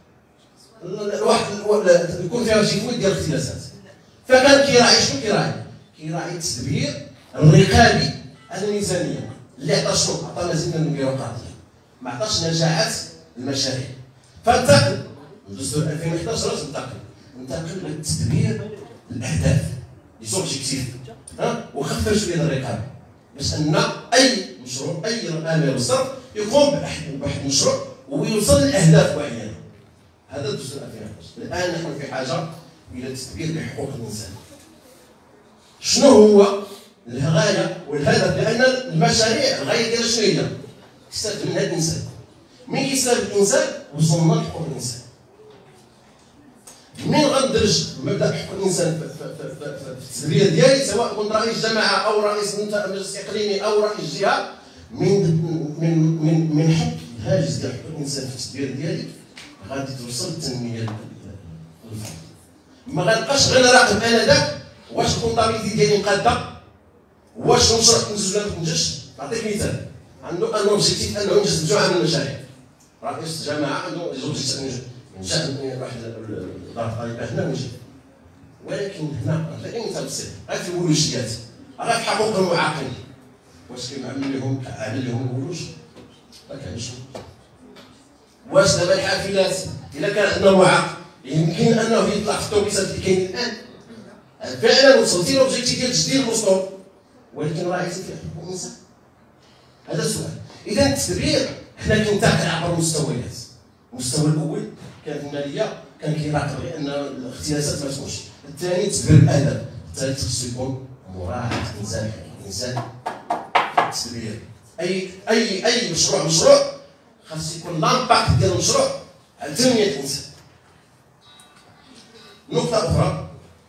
الواحد يكون فيها شي فويت ديال الاختلاسات. فكان كيراعي شنو كيراعي؟ كيراعي التدبير الرقابي على الميزانيه اللي عطى شنو؟ عطى مزيد من البيروقراطيه، ما عطاش نجاعات المشاريع. فانتقل الدستور ألفين وإحداش راه انتقل انتقل لتدبير الاهداف لي زوبجيكتيف، ها وخفف شويه الرقابه باش ان اي مشروع اي امر صرف يقوم بواحد المشروع ويوصل لاهداف معينه. هذا الدستور ألفين وإحداش. الان نحن في حاجه الى التدبير لحقوق الانسان. شنو هو الغايه والهدف؟ لان المشاريع الغايه ديالها شنو هي؟ يستافد منها الانسان. من يستافد الانسان وصلنا لحقوق الانسان. من غندرج مبدا حقوق الانسان في التدبير ديالي سواء كنت رئيس جماعه او رئيس مجلس اقليمي او رئيس جهه، من من من من حق الهاجس ديال حقوق الانسان في التدبير ديالي غادي توصل للتنميه الفرديه. ما غنبقاش غير نراقب انا داك واش الكونطابيلتي ديالي مقاده، واش المشروع تنجز ولا ما تنجزش، نعطيك مثال، عنده ان اوبجيكتيف انه ينجز مجموعه من المشاريع. رئيس الجامعه عنده اوبجيكتيف انه واحد دار الطالبات هنا ونجي، ولكن هنا نعطيك مثال بسيط، غير في الولوجيات، غير في حقوق المعاقين، واش كيعمل لهم عامل لهم الولوج؟ ما كانش. واش دابا الحافلات الا كان عندنا معاق يمكن انه يطلع في التوقيتات اللي كاينين الان؟ فعلا وصلتي لوبجيكتيف ديال تجديد الاسطول، ولكن رايتي في حقوق الانسان؟ هذا السؤال. اذا التدبير حنا كنتاقل عبر مستويات. المستوى الاول كانت الماليه، كان كيراقب غير ان الاختلاسات ما تكونش. الثاني تدبير الادب، الثالث خصو يكون مراعاه انسان الانسان. التدبير اي اي اي مشروع مشروع خاص يكون لامباكت ديال المشروع على تنميه الانسان. نقطه اخرى،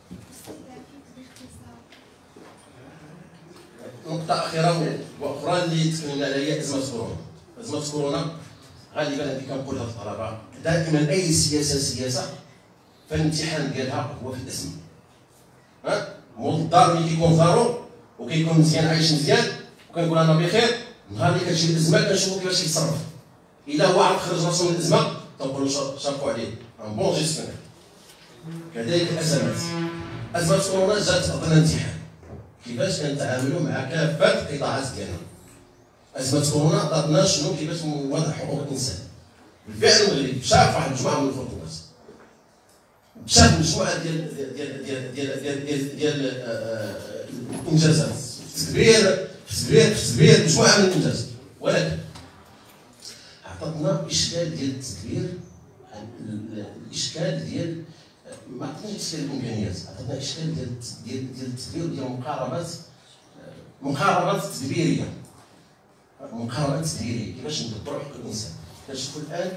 نقطة أخيرة وأخرى اللي تكلمنا عليها هي أزمة كورونا. أزمة كورونا غالبا هذه كنقولها للطلبة، دائما أي سياسة سياسة فالامتحان ديالها هو في الأزمة. ها؟ مول الدار ملي كيكون ضرور وكيكون مزيان عايش مزيان وكنقول أنا بخير، نهار اللي كتجي الأزمة كنشوفو كيفاش كيتصرف. إلا هو عرف خرج راسو من الأزمة تنقولو شابو عليه، أن بون جيستيونير. كذلك الأزمات. أزمة كورونا جات عطينا امتحان. كيفاش كنتعاملوا مع كافه القطاعات ديالنا. ازمه كورونا عطاتنا شنو كيفاش وضع حقوق الانسان. بالفعل المغرب شاف واحد المجموعه من الخطوات، شاف مجموعه ديال ديال ديال ديال ديال ديال, ديال الانجازات، تدبير تدبير تدبير مجموعه من الانجازات، ولكن عطاتنا اشكال ديال التدبير، الاشكال ديال ما عطاتناش اشكال الامكانيات، عطاتنا اشكال ديال ديال ديال التدبير ديال مقاربات مقاربات تدبيريه. مقاربات تدبيريه كيفاش ندبروا حق الانسان. كنشوفوا الان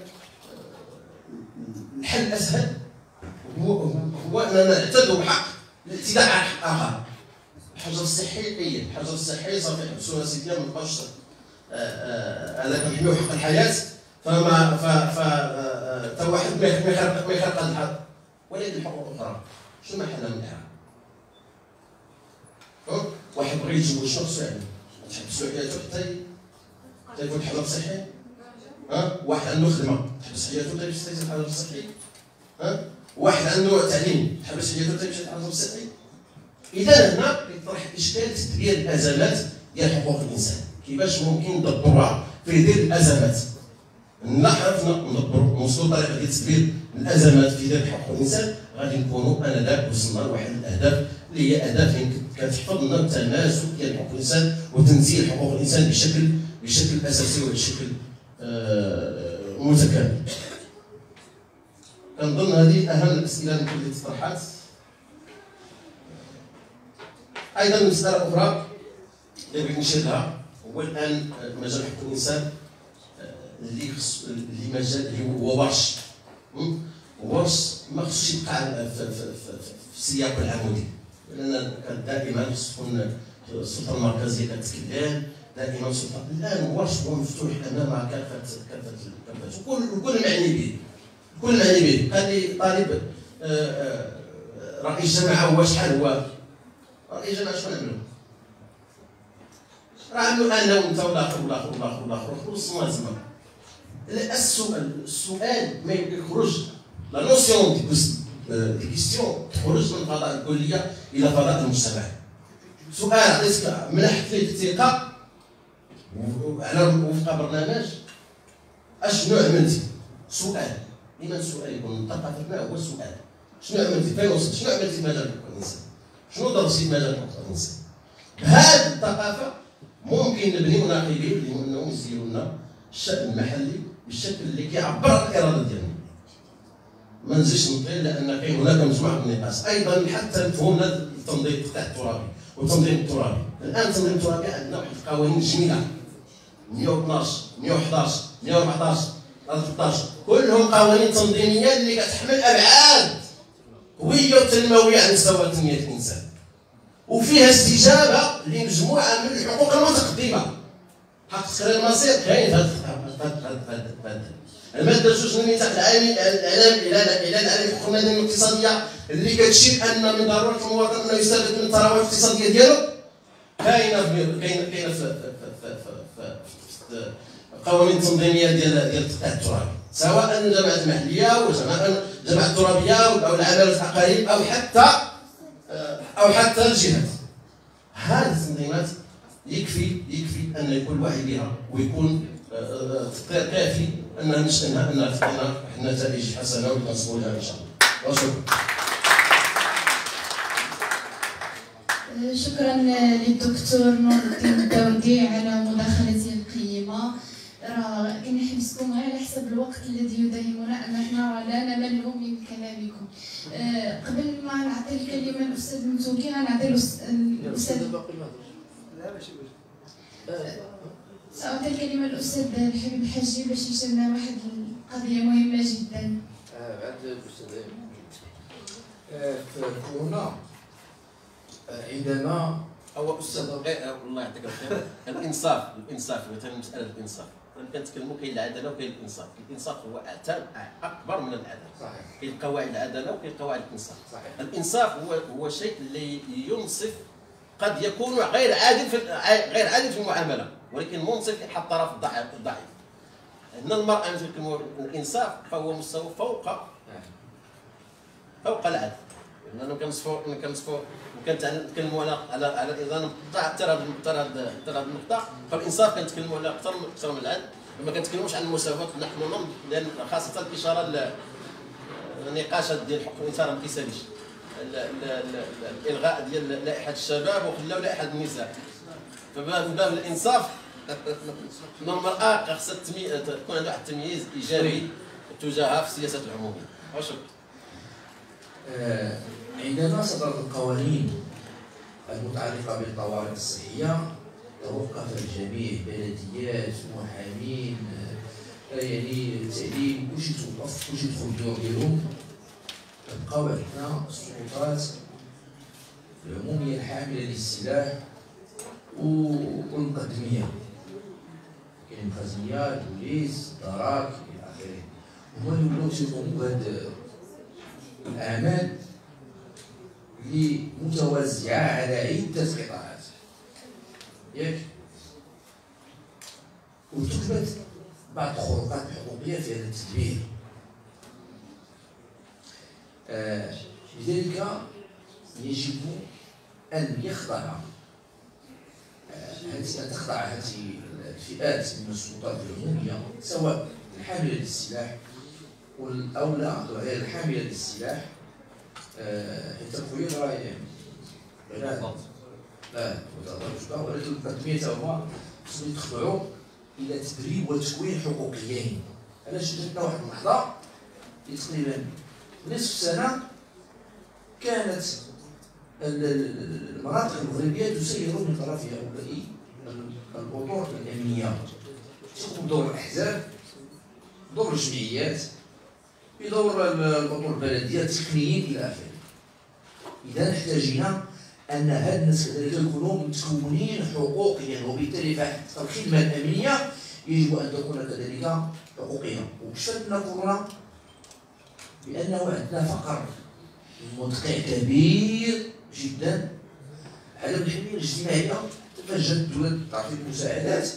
الحل الاسهل هو هو اننا نعتدوا بحق الاعتداء على حق اخر. الحجر الصحي اي الحجر الصحي صافي حبسونا سيدنا ما بقاوش هذا كنحميو حق الحياه، فما ف ف حتى واحد ما يخرق ما يخرق هذا الحق. ولكن الحقوق الاخرى شنو محلها من الاعراب؟ واحد بغى يتزوج شنو خصو يعمل؟ تحبسو حياته حتى حتى يكون حجر صحي؟ ها؟ واحد عنده خدمه تحبس حياته حتى يمشي الحجر الصحي؟ ها؟ واحد عنده تعليم تحبس حياته حتى يمشي الحجر الصحي؟ اذا هنا يطرح اشكال تدبير الازمات ديال حقوق الانسان، كيفاش ممكن ندبروها في ذيل الازمات. لا عرفنا ندبروا نوصلوا طريقه ديال تدبير الازمات في ذيل حقوق الانسان، غادي نكونوا انذاك وصلنا لواحد الاهداف اللي هي اهداف كتحفظ لنا التماسك ديال حقوق الانسان وتنزيل حقوق الانسان بشكل بشكل اساسي وبشكل آه متكامل. كنظن هذه اهم الاسئله اللي تطرحات. ايضا مساله اخرى اللي بغيت نشير لها هو الان مجال حقوق الانسان اللي خص اللي مجال اللي هو ورش. ورش ما خصوش يبقى في, في, في, في السياق العمودي، لان كان دائما خص تكون السلطه المركزيه كتكلم دائما السلطه. الان ورش هو مفتوح امام كافه كافه كافه وكل الكل معني به، الكل معني به. قال لي طالب رئيس جامعه هو شحال هو؟ رئيس جامعه شحال عملوا؟ راه عملوا انا وانت والاخر والاخر والاخر والاخر وخلصنا الزمان. السؤال السؤال ما يخرج لا نوسيون دي كيستيون تخرج من فضاء الكليه الى فضاء المجتمع. سؤال عطيتك منحت فيه الثقه على وفق برنامج اشنو عملتي؟ سؤال ديما السؤال يكون ثقافتنا هو السؤال. شنو عملتي؟ فين وصلت؟ شنو عملتي في مجال حقوق الانسان؟ شنو درتي في مجال حقوق الانسان؟ بهذه الثقافه ممكن نبنيو ناقبين اللي انهم يسيروا لنا الشأن المحلي بالشكل اللي كيعبر عن الاراده ديالنا. ما نزيدش نطيل لان كاين هناك مجموعه من النقاش. ايضا حتى مفهومنا التنظيم تاع الترابي والتنظيم الترابي. الان التنظيم الترابي عندنا واحد القوانين جميله مئة واثناش مئة وحداش مئة وأربعطاش ثلاثطاش كلهم قوانين تنظيميه اللي كتحمل ابعاد هويه وتنمويه على مستوى تنميه الانسان، وفيها استجابه لمجموعه من الحقوق المتقدمه. حق تقرير المصير كاين في هذا الماده جوج من الميثاق العالمي الاعلام الى العالم الحقوق المدنيه والاقتصاديه اللي كتشير ان من ضروره المواطن انه يستفيد من الثروات الاقتصاديه ديالو. كاينه كاينه كاينه في في القوانين التنظيميه ديال ديال التقطيع الترابي، سواء الجماعات المحليه وجماعات الجماعات الترابيه او العداله الاقاليم او حتى او حتى الجهات. هذه التنظيمات يكفي يكفي ان يكون الوعي بها ويكون تقدير كافي انها نشأنها انها تعطينا نتائج حسنه ونوصلوا لها ان شاء الله. وشكرا. شكرا للدكتور نور الدين الداودي على مداخلته القيمه. راه كنحبسكم غير على حسب الوقت الذي يداهمنا، ان احنا لا نمل من كلامكم. أه قبل ما نعطي الكلمه للاستاذ المتوكي غنعطي الاستاذ لا ماشي سأعطي الكلمه للاستاذ الحبيب الحاجي باش يشير لنا واحد القضيه مهمه جدا. اه بعد الاستاذ في كورونا عندما هو استاذ الله يعطيك الخير، الانصاف الانصاف مثلا مساله الانصاف، كنتكلموا كاين العداله وكاين الانصاف. الانصاف هو اكبر من العداله. صحيح. كاين قواعد العداله وكاين قواعد الانصاف. صحيح. الانصاف هو هو شيء اللي ينصف، قد يكون غير عادل في غير عادل في المعامله، ولكن منصف يحط الطرف الضعيف. هنا المراه مثل كنقولوا الانصاف فهو مستوى فوق فوق العدل. لانه كنصفوا كنصفوا كنتكلموا على على على اذا نقطع ترى ترى ترى النقطه، فالانصاف كنتكلموا على اكثر اكثر من العدل، ما كنتكلموش عن المساواه نحن، لان خاصه الاشاره للنقاشات ديال حقوق الانسان ما كيساليش الالغاء ديال لائحه الشباب وخلاو لائحه النساء. فباب باب الانصاف ان المراه خاصها تكون عندها واحد التمييز ايجابي تجاهها في السياسات العموميه. وشكرا. عندما صدرت القوانين المتعلقة بالطوارئ الصحية توقف الجميع، بلديات، محامين، يعني التعليم، كلشي توقف، كلشي دخل الدور ديالهم. تبقاو عندنا السلطات العمومية الحاملة للسلاح والمقدمية، كاين الخزنية، البوليس، الدراك إلى آخره. هما اللي ولاو تيقوموا بهاد الأعمال اللي متوزعة على عدة قطاعات، ياك؟ وتثبت بعض الخروقات الحقوقية في هذا التدبير. آه لذلك يجب أن يخضع آه أن تخضع هذه الفئات من السلطات العمومية، سواء الحاملة للسلاح أو لا غير الحاملة للسلاح، حيت التقويم راه لا لا ولكن التقدمية هما خصهم يتخضعوا إلى تدريب وتكوين حقوقيين. علاش جاتنا واحد اللحظة تقريبا نصف سنة كانت المناطق المغربية تسير من طرف هؤلاء الأطر الأمنية، تقوم بدور الأحزاب، دور الجمعيات، بدور الأطر البلدية، التقنيين إلى آخره. إذا احتاجنا أن هاد الناس كذلك يكونوا متكونين حقوقيا، وبالتالي فالخدمة الأمنية يجب أن تكون كذلك حقوقية. وكشفت لنا كورونا بأنه عندنا فقر مدقع كبير جدا على الحماية الاجتماعية. فجأة الدولة تعطي المساعدات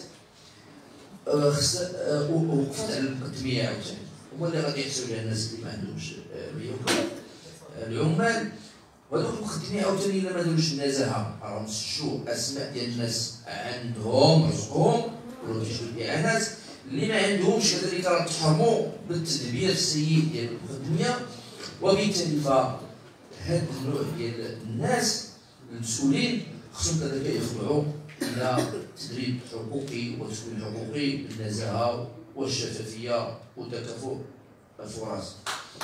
وقفت على المقدمية عاوتاني، هما اللي غادي يحسوا لها الناس اللي ما عندهمش العمال. وهذوك المقدمين عاوتاني الا ما داروش النزاهه راهم سجلوا اسماء ديال الناس عندهم رزقهم ولا كيشوفوا الاعانات، اللي ما عندهمش كذلك راه تحرموا بالتدبير السيء ديال المقدميه. وبالتالي فهاد النوع ديال الناس المسؤولين خصهم كذلك يخضعوا الى تدريب حقوقي وتكوين حقوقي بالنزاهه والشفافيه وتكافؤ الفرص.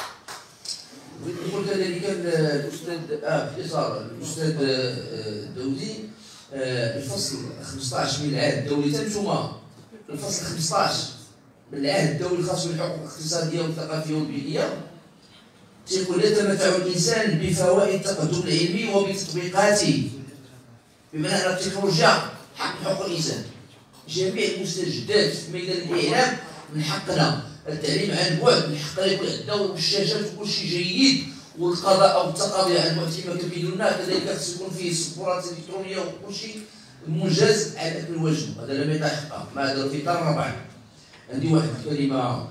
يقول كذلك الاستاذ اه في اطار الاستاذ داودي الفصل خمسطاش من العهد الدولي، تنتوما الفصل خمسطاش من العهد الدولي الخاص بالحقوق الاقتصاديه والثقافيه والبيئيه تيقول يتمتع الانسان بفوائد التقدم العلمي وبتطبيقاته، بمعنى ان التكنولوجيا حق حقوق الانسان. جميع المستجدات في ميدان الاعلام من حقنا، التعليم عن بعد من حقنا يكون عندنا، والشاشات وكل شيء جيد، والقضاء او التقاضي عن بعد كما كيبينوا لنا كذلك خص يكون فيه السبورات الالكترونيه وكل شيء. منجز على اكمل وجه. هذا لم يتحقق ما داروا في الدار الرابعه. عندي واحد الكلمه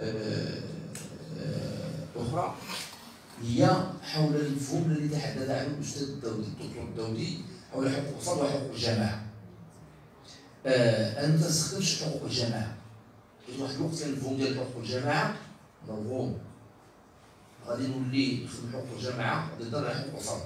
اخرى هي حول المفهوم الذي تحدث عنه الاستاذ الداودي الدكتور الداودي حول حقوق الفرد وحقوق الجماعه. انا ما تنستخدمش حقوق الجماعه، حيت واحد الوقت كان المفهوم ديال حقوق الجماعه مرغوم، غادي نولي نخدم حقوق الجماعه غادي نهضر على حقوق الفرد.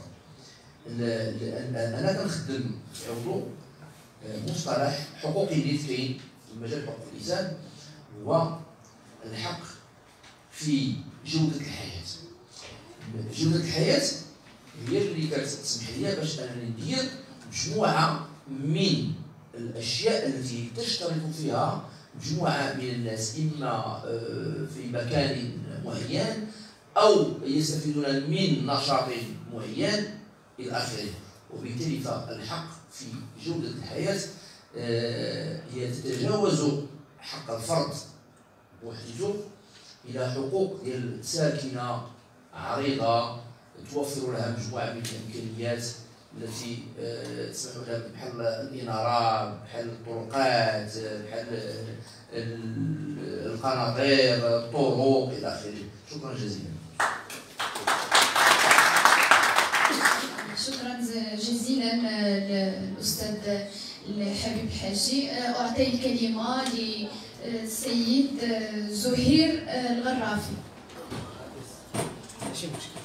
انا كنخدم في عضو مصطلح حقوقي اللي كاين في مجال حقوق الانسان هو الحق في جوده الحياه. جوده الحياه هي اللي كتسمح لي باش انني ندير مجموعه من الاشياء التي تشترك فيها مجموعه من الناس، اما في مكان معين او يستفيدون من نشاط معين الى اخره. وبالتالي فالحق في جوده الحياه هي تتجاوز حق الفرد وحده الى حقوق ديال ساكنه عريضه توفر لها مجموعه من الامكانيات التي تسمح لها بحل الاناره، بحل الطرقات، بحل القناطير، الطرق الى اخره. شكرا جزيلا. شكرا جزيلا للاستاذ الحبيب حاجي. اعطي الكلمه للسيد زهير الغرافي. ماشي مشكل.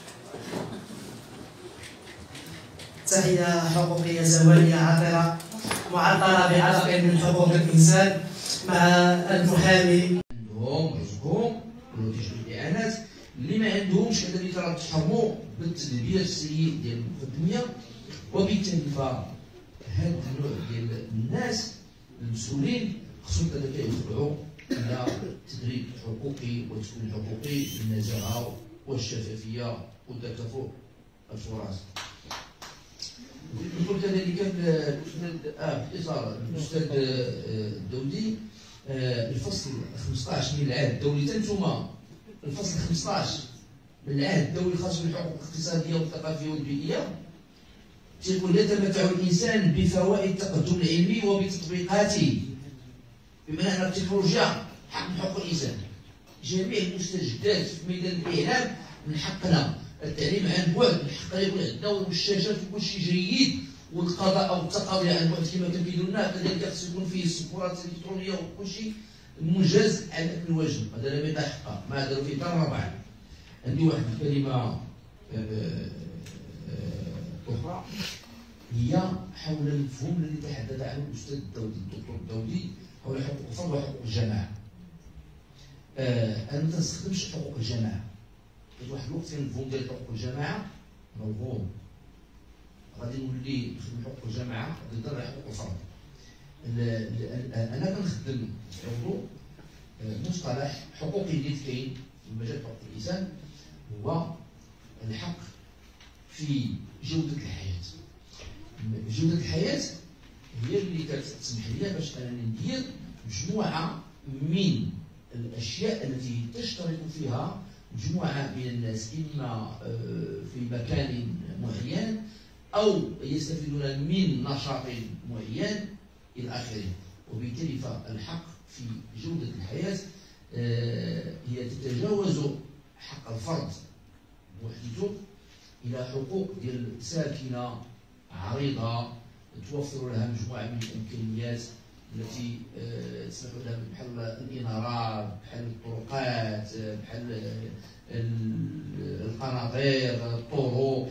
تحية حقوقية زوالية عاطرة معطرة بعلق من حقوق الإنسان مع المحامي. عندهم رزقهم ولو تيجبوا الإعانات، اللي ما عندهمش كذلك راه تحرموا بالتدبير السيء ديال المقدمية. وبالتالي فهاد النوع ديال الناس المسؤولين خصهم كذلك يخضعوا إلى تدريب حقوقي وتكوين حقوقي بالنزاهة والشفافية والتكافؤ الفرص. نقول كذلك الاستاذ اه باختصار الاستاذ الداودي الفصل خمسطاش من العهد الدولي، انتم الفصل خمسطاش من العهد الدولي الخاص بالحقوق الاقتصاديه والثقافيه والبيئيه تيقول يتمتع الانسان بفوائد التقدم العلمي وبتطبيقاته، بمعنى ان التكنولوجيا حق من حقوق الانسان. جميع المستجدات في ميدان الاعلام من حقنا، التعليم عن بعد من حقنا يكون عندنا، والمستجدات وكل شيء جيد، والقضاء او التقاضي عن بعد كما كنبينوا لنا كذلك خصو يكون فيه السفورات الالكترونيه وكل شيء منجز على اكمل وجه. هذا لم يتحقق ما داروا في الدار الرابعه. عندي واحد الكلمه اخرى هي حول المفهوم الذي تحدث عنه الاستاذ الداودي الدكتور الداودي حول حقوق الفرد وحقوق الجماعه. انا ما تنستخدمش حقوق الجماعه، حيت واحد الوقت كان المفهوم ديال حقوق الجماعه موهوم، غادي نولي نخدم حقوق الجماعه غادي نهضر على حقوق الفرد. انا كنخدم في عضو مصطلح حقوقي اللي كاين في مجال حقوق الانسان هو الحق في جوده الحياه. جوده الحياه هي اللي كتسمح لي باش انني ندير مجموعه من الاشياء التي تشترك فيها مجموعه من الناس، اما في مكان معين او يستفيدون من نشاط معين الى اخره. وبالتالي فالحق في جوده الحياه هي تتجاوز حق الفرد وحده الى حقوق ديال ساكنه عريضه توفر لها مجموعه من الامكانيات التي تسمح لها بحل الاناره، بحل الطرقات، بحل القناطير، الطرق